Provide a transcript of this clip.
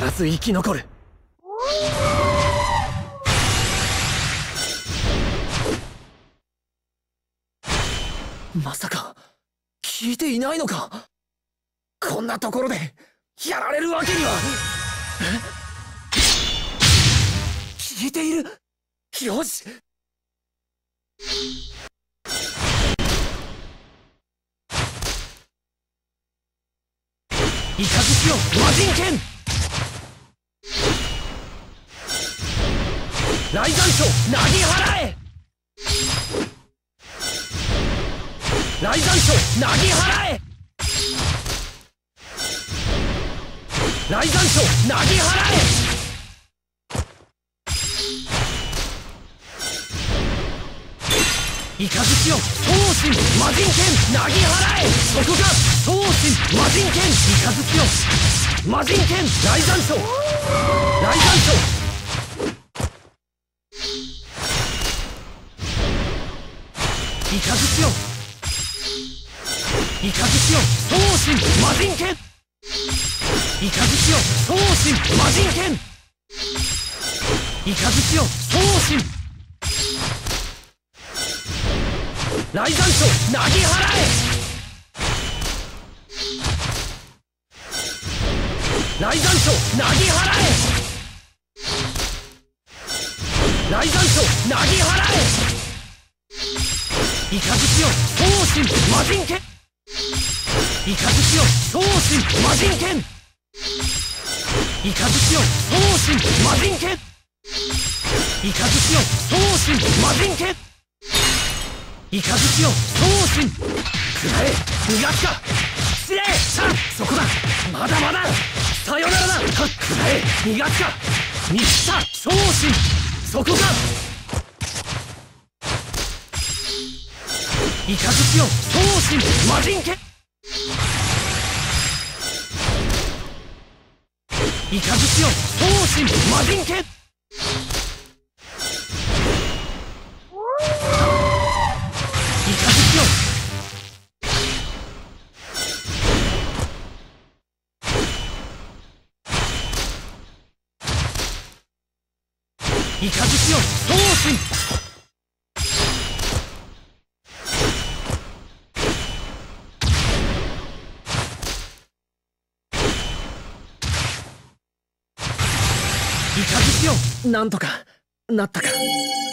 ず生き残る。まさか聞いていないのか。こんなところでやられるわけには。聞いている。よし。イカズチよ魔人剣。雷山椒なぎ払え。雷山椒なぎ払え。雷山椒なぎ払え。イカズチよ闘神魔人剣なぎ払え。そこが闘神魔人剣。イカズチよ魔人剣雷山椒。雷山椒。イカズチよイカズチよ闘神魔人剣。イカズチよ闘神魔人剣。イカズチよ闘神雷山椒なぎ払え。雷山椒なぎ払え。雷山椒なぎ払え。イカズチよ闘神魔人剣。イカズチよ闘神魔人剣。イカズチよ闘神魔人剣。イカズチよ闘神魔人剣。イカズチよ闘神。くらえ逃がすか。失礼。さあそこだ。まだまだ。さよならだ。くらえ逃がすか。見切った闘神。そこか。イカズチよ闘神魔人剣。イカズチよ闘神魔人剣。イカズチよイカズチよ闘神。イカズチよなんとかなったか。